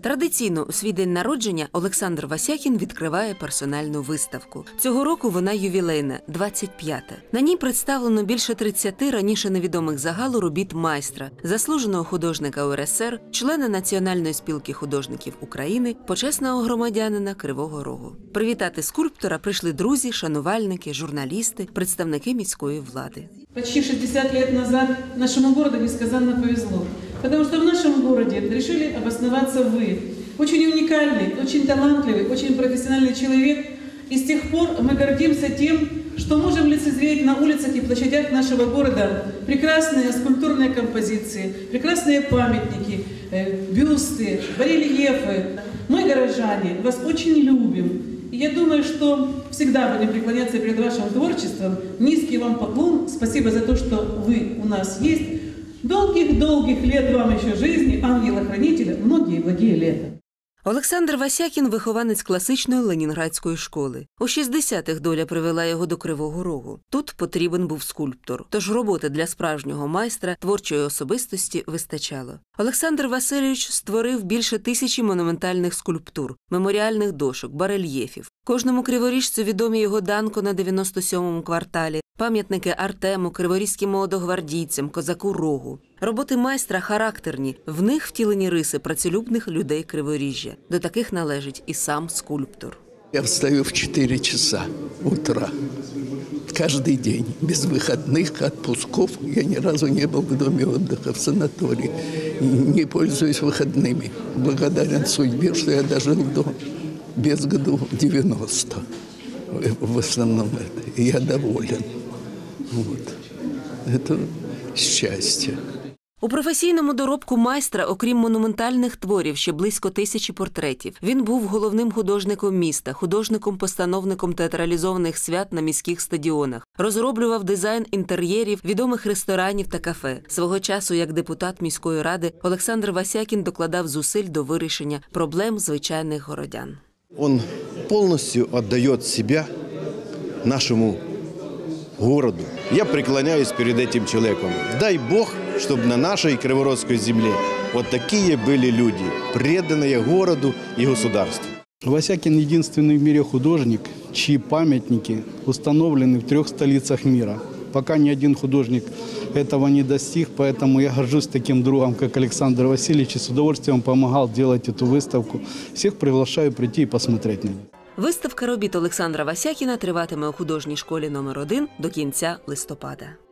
Традиційно у свій день народження Олександр Васякін відкриває персональну виставку. Цього року вона ювілейна, 25-та. На ній представлено більше 30 раніше невідомих загалу робіт майстра, заслуженого художника УРСР, члена Національної спілки художників України, почесного громадянина Кривого Рогу. Привітати скульптора прийшли друзі, шанувальники, журналісти, представники міської влади. Почти 60 лет назад нашему городу несказанно повезло, потому что в нашем городе решили обосноваться вы. Очень уникальный, очень талантливый, очень профессиональный человек. И с тех пор мы гордимся тем, что можем лицезреть на улицах и площадях нашего города прекрасные скульптурные композиции, прекрасные памятники, бюсты, барельефы. Мы, горожане, вас очень любим. И я думаю, что всегда будем преклоняться перед вашим творчеством. Низкий вам поклон. Спасибо за то, что вы у нас есть. Долгих-долгих лет вам еще жизни, ангела-хранителя, многие благие лета. Олександр Васякін – вихованець класичної ленінградської школи. У 60-х доля привела його до Кривого Рогу. Тут потрібен був скульптор. Тож роботи для справжнього майстра, творчої особистості вистачало. Олександр Васильович створив більше 1000 монументальних скульптур, меморіальних дошок, барельєфів. Кожному криворіжцю відомі його Данко на 97-му кварталі, пам'ятники Артему, криворізьким молодогвардійцям, козаку Рогу. Роботи майстра характерні, в них втілені риси працелюбних людей Криворіжжя. До таких належить і сам скульптор. Я встаю в 4 часа утра. Каждый день, без выходных, отпусков. Я ни разу не был в доме отдыха, в санатории. Не пользуюсь выходными. Благодарен судьбе, что я дожил без году 90. В основном это. И я доволен. Вот. Это счастье. У професійному доробку майстра, окрім монументальних творів, ще близько 1000 портретів. Він був головним художником міста, художником-постановником театралізованих свят на міських стадіонах. Розроблював дизайн інтер'єрів відомих ресторанів та кафе. Свого часу, як депутат міської ради, Олександр Васякін докладав зусиль до вирішення проблем звичайних городян. Он полностью отдает себя нашему городу. Я преклоняюсь перед этим человеком. Дай Бог, чтобы на нашей Криворожской земле вот такие были люди, преданные городу и государству. Васякин – единственный в мире художник, чьи памятники установлены в 3 столицах мира. Пока ни один художник этого не достиг, поэтому я горжусь таким другом, как Олександр Васильевич, и с удовольствием помогал делать эту выставку. Всех приглашаю прийти и посмотреть на нее. Виставка робіт Олександра Васякіна триватиме у художній школі номер 1 до кінця листопада.